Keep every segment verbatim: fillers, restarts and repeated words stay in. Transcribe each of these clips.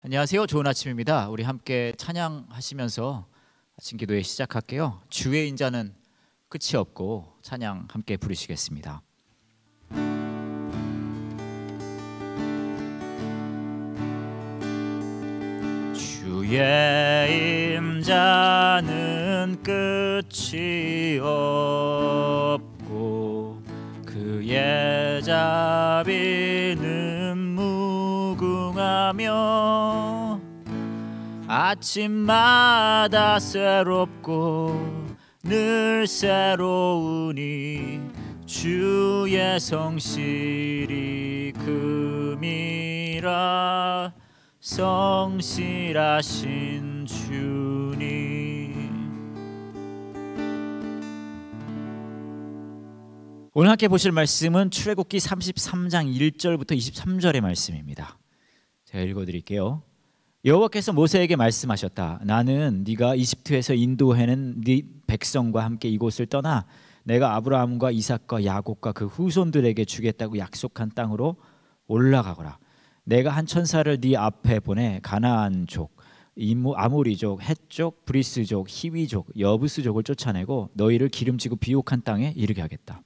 안녕하세요. 좋은 아침입니다. 우리 함께 찬양하시면서 아침 기도회 시작할게요. 주의 인자는 끝이 없고 찬양 함께 부르시겠습니다. 주의 임자는 끝이 없고 그의 자비는 무궁하며 아침마다 새롭고 늘 새로우니 주의 성실이 금이라 성실하신 주님. 오늘 함께 보실 말씀은 출애굽기 삼십삼 장 일 절부터 이십삼 절의 말씀입니다. 제가 읽어드릴게요. 여호와께서 모세에게 말씀하셨다. 나는 네가 이집트에서 인도해낸 네 백성과 함께 이곳을 떠나 내가 아브라함과 이삭과 야곱과 그 후손들에게 주겠다고 약속한 땅으로 올라가거라. 내가 한 천사를 네 앞에 보내 가나안족, 아모리족, 헷족, 브리스족, 히위족, 여부스족을 쫓아내고 너희를 기름지고 비옥한 땅에 이르게 하겠다.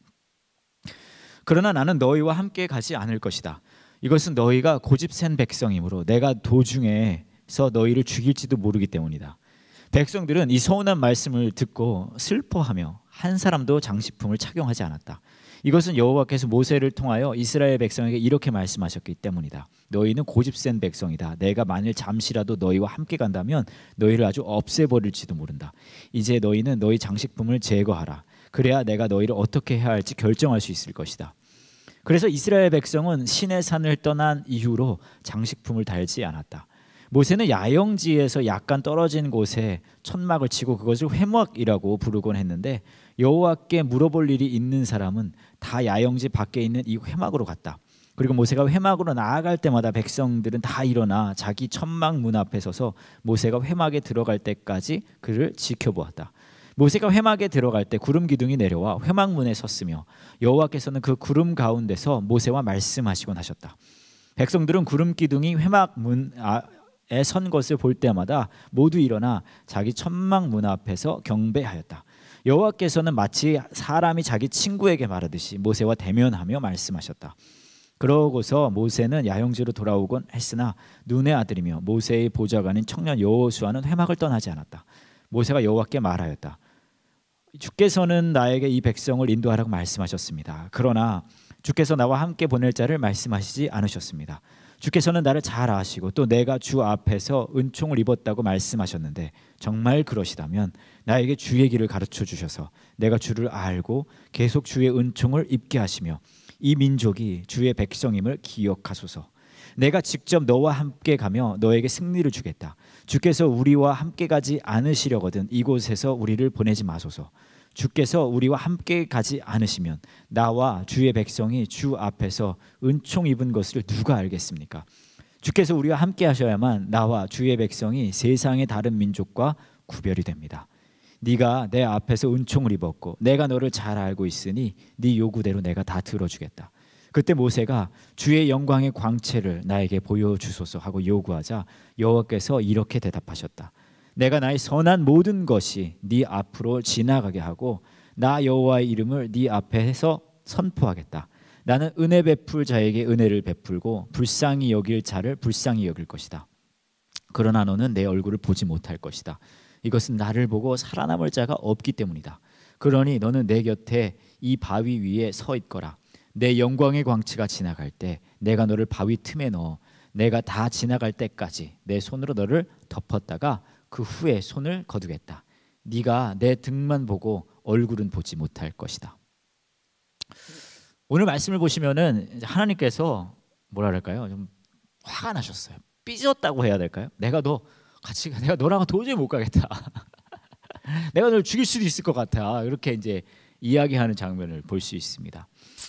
그러나 나는 너희와 함께 가지 않을 것이다. 이것은 너희가 고집센 백성이므로 내가 도중에서 너희를 죽일지도 모르기 때문이다. 백성들은 이 서운한 말씀을 듣고 슬퍼하며 한 사람도 장식품을 착용하지 않았다. 이것은 여호와께서 모세를 통하여 이스라엘 백성에게 이렇게 말씀하셨기 때문이다. 너희는 고집센 백성이다. 내가 만일 잠시라도 너희와 함께 간다면 너희를 아주 없애버릴지도 모른다. 이제 너희는 너희 장식품을 제거하라. 그래야 내가 너희를 어떻게 해야 할지 결정할 수 있을 것이다. 그래서 이스라엘 백성은 시내 산을 떠난 이후로 장식품을 달지 않았다. 모세는 야영지에서 약간 떨어진 곳에 천막을 치고 그것을 회막이라고 부르곤 했는데 여호와께 물어볼 일이 있는 사람은 다 야영지 밖에 있는 이 회막으로 갔다. 그리고 모세가 회막으로 나아갈 때마다 백성들은 다 일어나 자기 천막 문 앞에 서서 모세가 회막에 들어갈 때까지 그를 지켜보았다. 모세가 회막에 들어갈 때 구름 기둥이 내려와 회막 문에 섰으며 여호와께서는 그 구름 가운데서 모세와 말씀하시곤 하셨다. 백성들은 구름 기둥이 회막 문에 선 것을 볼 때마다 모두 일어나 자기 천막 문 앞에서 경배하였다. 여호와께서는 마치 사람이 자기 친구에게 말하듯이 모세와 대면하며 말씀하셨다. 그러고서 모세는 야영지로 돌아오곤 했으나 눈의 아들이며 모세의 보좌관인 청년 여호수아는 회막을 떠나지 않았다. 모세가 여호와께 말하였다. 주께서는 나에게 이 백성을 인도하라고 말씀하셨습니다. 그러나 주께서 나와 함께 보낼 자를 말씀하시지 않으셨습니다. 주께서는 나를 잘 아시고 또 내가 주 앞에서 은총을 입었다고 말씀하셨는데 정말 그러시다면 나에게 주의 길을 가르쳐 주셔서 내가 주를 알고 계속 주의 은총을 입게 하시며 이 민족이 주의 백성임을 기억하소서. 내가 직접 너와 함께 가며 너에게 승리를 주겠다. 주께서 우리와 함께 가지 않으시려거든 이곳에서 우리를 보내지 마소서. 주께서 우리와 함께 가지 않으시면 나와 주의 백성이 주 앞에서 은총 입은 것을 누가 알겠습니까? 주께서 우리와 함께 하셔야만 나와 주의 백성이 세상의 다른 민족과 구별이 됩니다. 네가 내 앞에서 은총을 입었고 내가 너를 잘 알고 있으니 네 요구대로 내가 다 들어주겠다. 그때 모세가 주의 영광의 광채를 나에게 보여주소서 하고 요구하자 여호와께서 이렇게 대답하셨다. 내가 나의 선한 모든 것이 네 앞으로 지나가게 하고 나 여호와의 이름을 네 앞에서 선포하겠다. 나는 은혜 베풀 자에게 은혜를 베풀고 불쌍히 여길 자를 불쌍히 여길 것이다. 그러나 너는 내 얼굴을 보지 못할 것이다. 이것은 나를 보고 살아남을 자가 없기 때문이다. 그러니 너는 내 곁에 이 바위 위에 서 있거라. 내 영광의 광채가 지나갈 때 내가 너를 바위 틈에 넣어 내가 다 지나갈 때까지 내 손으로 너를 덮었다가 그 후에 손을 거두겠다. 네가 내 등만 보고 얼굴은 보지 못할 것이다. 오늘 말씀을 보시면은 하나님께서 뭐라 그럴까요? 좀 화가 나셨어요. 삐졌다고 해야 될까요? 내가 너 같이 내가 너랑 도저히 못 가겠다. 내가 널 죽일 수도 있을 것 같아. 이렇게 이제 이야기하는 장면을 볼 수 있습니다.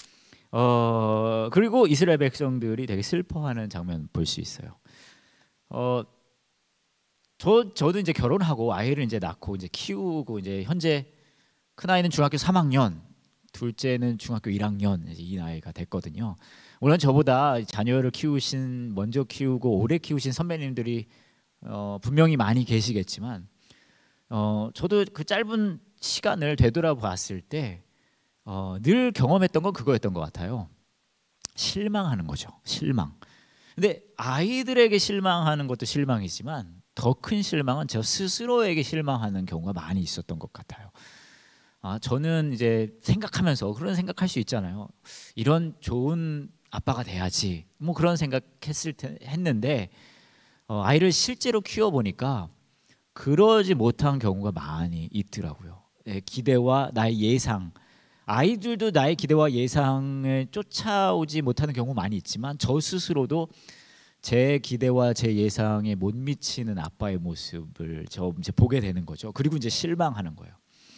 어 그리고 이스라엘 백성들이 되게 슬퍼하는 장면 볼 수 있어요. 어 저 저도 이제 결혼하고 아이를 이제 낳고 이제 키우고 이제 현재 큰 아이는 중학교 삼 학년, 둘째는 중학교 일 학년 이제 이 나이가 됐거든요. 물론 저보다 자녀를 키우신 먼저 키우고 오래 키우신 선배님들이 어, 분명히 많이 계시겠지만 어, 저도 그 짧은 시간을 되돌아봤을 때 어, 늘 경험했던 건 그거였던 것 같아요. 실망하는 거죠. 실망. 근데 아이들에게 실망하는 것도 실망이지만 더 큰 실망은 저 스스로에게 실망하는 경우가 많이 있었던 것 같아요. 아, 저는 이제 생각하면서 그런 생각할 수 있잖아요. 이런 좋은 아빠가 돼야지. 뭐 그런 생각했을 때 했는데 어, 아이를 실제로 키워 보니까 그러지 못한 경우가 많이 있더라고요. 예, 기대와 나의 예상. 아이들도 나의 기대와 예상에 쫓아오지 못하는 경우 많이 있지만 저 스스로도 제 기대와 제 예상에 못 미치는 아빠의 모습을 저 이제 보게 되는 거죠. 그리고 이제 실망하는 거예요.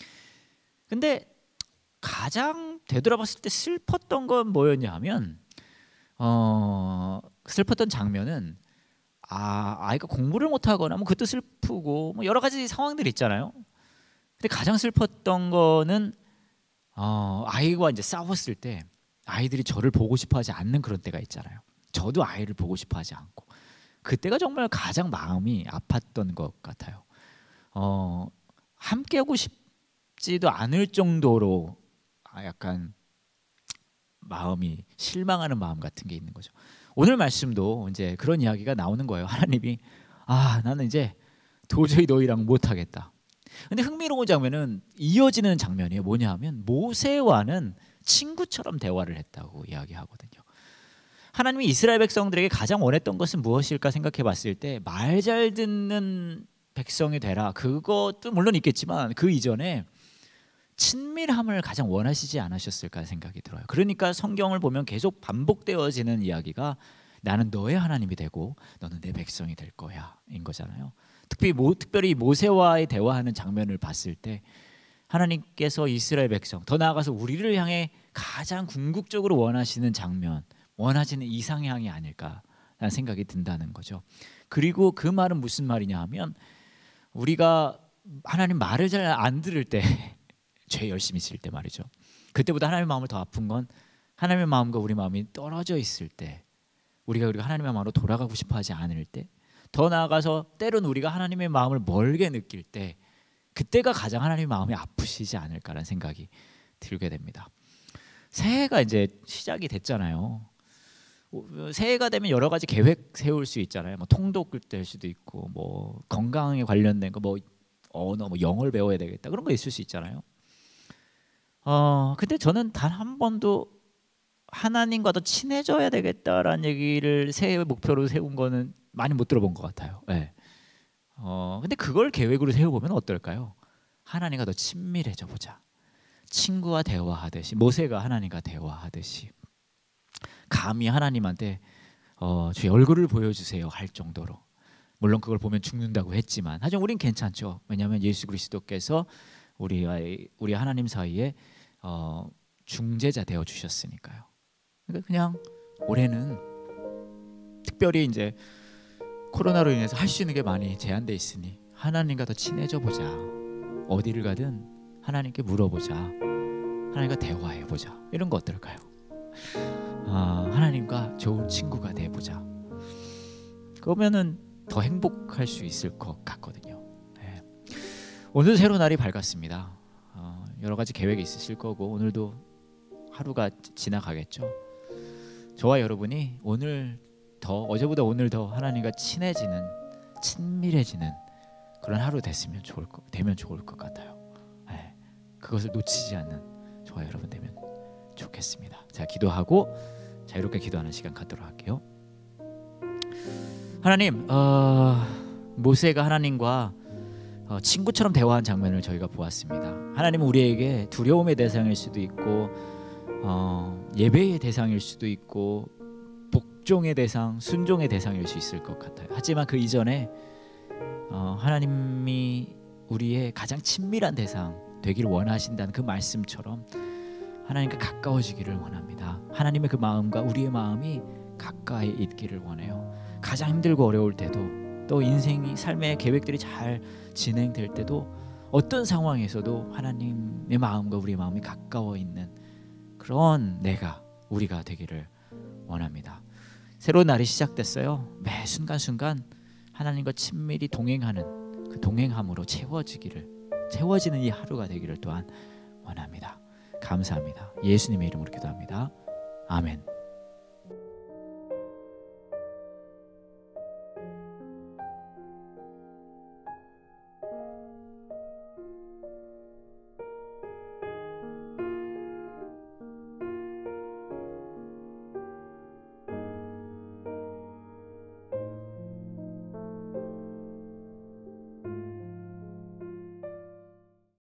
근데 가장 되돌아봤을 때 슬펐던 건 뭐였냐 하면 어, 슬펐던 장면은 아, 아이가 공부를 못하거나 뭐 그것도 슬프고 뭐 여러 가지 상황들이 있잖아요. 근데 가장 슬펐던 거는 어, 아이와 이제 싸웠을 때 아이들이 저를 보고 싶어하지 않는 그런 때가 있잖아요. 저도 아이를 보고 싶어하지 않고 그때가 정말 가장 마음이 아팠던 것 같아요. 어, 함께하고 싶지도 않을 정도로 약간 마음이 실망하는 마음 같은 게 있는 거죠. 오늘 말씀도 이제 그런 이야기가 나오는 거예요. 하나님이 아 나는 이제 도저히 너희랑 못하겠다. 근데 흥미로운 장면은 이어지는 장면이에요. 뭐냐 하면 모세와는 친구처럼 대화를 했다고 이야기하거든요. 하나님이 이스라엘 백성들에게 가장 원했던 것은 무엇일까 생각해 봤을 때 말 잘 듣는 백성이 되라. 그것도 물론 있겠지만 그 이전에 친밀함을 가장 원하시지 않으셨을까 생각이 들어요. 그러니까 성경을 보면 계속 반복되어지는 이야기가 나는 너의 하나님이 되고 너는 내 백성이 될 거야 인 거잖아요. 특별히, 모, 특별히 모세와의 대화하는 장면을 봤을 때 하나님께서 이스라엘 백성 더 나아가서 우리를 향해 가장 궁극적으로 원하시는 장면, 원하시는 이상향이 아닐까라는 생각이 든다는 거죠. 그리고 그 말은 무슨 말이냐 하면 우리가 하나님 말을 잘 안 들을 때 죄 열심히 지을 때 말이죠. 그때보다 하나님의 마음을 더 아픈 건 하나님의 마음과 우리 마음이 떨어져 있을 때 우리가 우리가 하나님의 마음으로 돌아가고 싶어하지 않을 때 더 나아가서 때로는 우리가 하나님의 마음을 멀게 느낄 때 그때가 가장 하나님의 마음이 아프시지 않을까라는 생각이 들게 됩니다. 새해가 이제 시작이 됐잖아요. 새해가 되면 여러 가지 계획 세울 수 있잖아요. 뭐 통독 될 수도 있고 뭐 건강에 관련된 거 뭐 언어 뭐 영어를 배워야 되겠다 그런 거 있을 수 있잖아요. 어 근데 저는 단 한 번도 하나님과 더 친해져야 되겠다라는 얘기를 새해 목표로 세운 거는 많이 못 들어본 것 같아요. 네. 어 근데 그걸 계획으로 세워보면 어떨까요? 하나님과 더 친밀해져 보자. 친구와 대화하듯이 모세가 하나님과 대화하듯이 감히 하나님한테 어, 주의 얼굴을 보여주세요 할 정도로 물론 그걸 보면 죽는다고 했지만 하지만 우린 괜찮죠. 왜냐하면 예수 그리스도께서 우리와 우리 하나님 사이에 어, 중재자 되어 주셨으니까요. 그러니까 그냥 올해는 특별히 이제 코로나로 인해서 할 수 있는 게 많이 제한돼 있으니 하나님과 더 친해져 보자. 어디를 가든 하나님께 물어보자. 하나님과 대화해 보자. 이런 거 어떨까요? 아, 하나님과 좋은 친구가 돼 보자. 그러면은 더 행복할 수 있을 것 같거든요. 네. 오늘 새로 날이 밝았습니다. 어, 여러 가지 계획이 있으실 거고 오늘도 하루가 지나가겠죠. 저와 여러분이 오늘 더 어제보다 오늘 더 하나님과 친해지는 친밀해지는 그런 하루 됐으면 좋을 거, 되면 좋을 것 같아요. 네. 그것을 놓치지 않는 저와 여러분 되면 좋겠습니다. 자, 기도하고 자유롭게 기도하는 시간 갖도록 할게요. 하나님, 어, 모세가 하나님과 어, 친구처럼 대화한 장면을 저희가 보았습니다. 하나님은 우리에게 두려움의 대상일 수도 있고 어, 예배의 대상일 수도 있고 복종의 대상, 순종의 대상일 수 있을 것 같아요. 하지만 그 이전에 어, 하나님이 우리의 가장 친밀한 대상 되기를 원하신다는 그 말씀처럼 하나님과 가까워지기를 원합니다. 하나님의 그 마음과 우리의 마음이 가까이 있기를 원해요. 가장 힘들고 어려울 때도 또 인생이 삶의 계획들이 잘 진행될 때도 어떤 상황에서도 하나님의 마음과 우리의 마음이 가까워 있는 그런 내가 우리가 되기를 원합니다. 새로운 날이 시작됐어요. 매 순간순간 하나님과 친밀히 동행하는 그 동행함으로 채워지기를 채워지는 이 하루가 되기를 또한 원합니다. 감사합니다. 예수님의 이름으로 기도합니다. 아멘.